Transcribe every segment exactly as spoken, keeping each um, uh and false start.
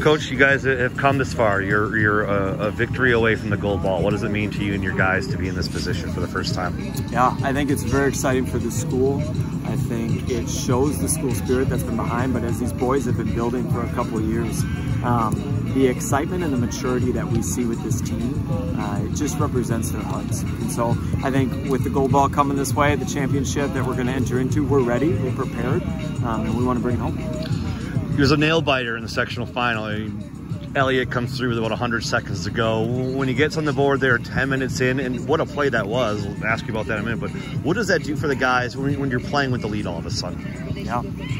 Coach, you guys have come this far. You're, you're a, a victory away from the gold ball. What does it mean to you and your guys to be in this position for the first time? Yeah, I think it's very exciting for the school. I think it shows the school spirit that's been behind, but as these boys have been building for a couple of years, um, the excitement and the maturity that we see with this team, uh, it just represents their hearts. And so I think with the gold ball coming this way, the championship that we're going to enter into, we're ready, we're prepared, um, and we want to bring it home. There's a nail biter in the sectional final. I mean, Elliott comes through with about one hundred seconds to go. When he gets on the board there ten minutes in, and what a play that was. We'll ask you about that in a minute, but what does that do for the guys when, when you're playing with the lead all of a sudden? Yeah.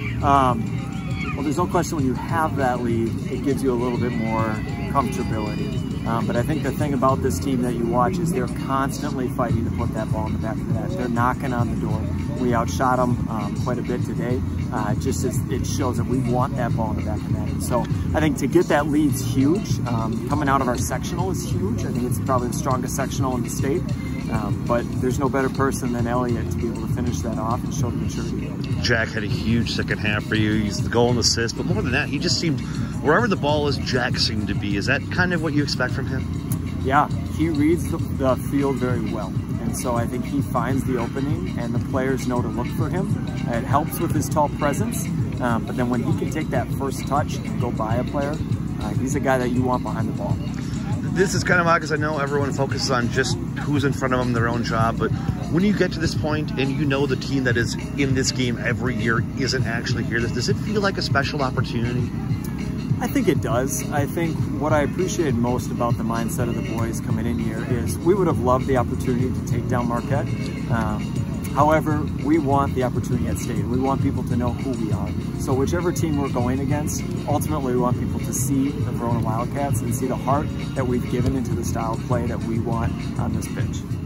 Um, well, there's no question when you have that lead, it gives you a little bit more comfortability. Um, but I think the thing about this team that you watch is they're constantly fighting to put that ball in the back of the net. They're knocking on the door. We outshot them um, quite a bit today. Uh, just as it shows that we want that ball in the back of the net. So I think to get that lead's huge. Um, coming out of our sectional is huge. I think it's probably the strongest sectional in the state. Um, but there's no better person than Elliott to be able to finish that off and show the maturity. Jack had a huge second half for you. He's the goal and assist, but more than that, he just seemed, wherever the ball is, Jack seemed to be. Is that kind of what you expect from him? Yeah, he reads the, the field very well. And so I think he finds the opening and the players know to look for him. It helps with his tall presence, um, but then when he can take that first touch and go by a player, uh, he's a guy that you want behind the ball. This is kind of odd because I know everyone focuses on just who's in front of them, their own job, but when you get to this point and you know the team that is in this game every year isn't actually here, does it feel like a special opportunity? I think it does. I think what I appreciate most about the mindset of the boys coming in here is we would have loved the opportunity to take down Marquette. Um, however, we want the opportunity at state. We want people to know who we are. So whichever team we're going against, ultimately we want people to see the Verona Wildcats and see the heart that we've given into the style of play that we want on this pitch.